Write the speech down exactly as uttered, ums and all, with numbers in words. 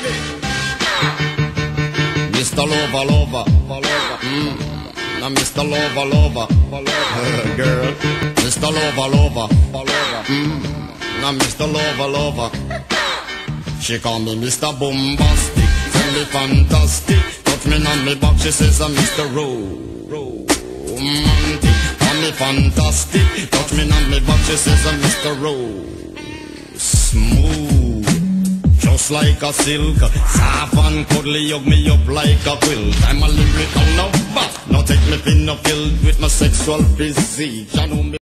Mister Lover, Lover, mm. Now Mister Lover, Lover, girl. Mister Lover, Lover, mm. Now Mister Lover, Lover. She call me Mister Bombastic, tell me fantastic. Touch me on me back, she says I'm Mister Romantic. Call me fantastic, touch me on me back, she says I'm Mister Smooth, just like a silk. Soft and cuddly, hug me up like a quilt. I'm a lyrical lover, now take me pin up filled with my sexual physique. You know me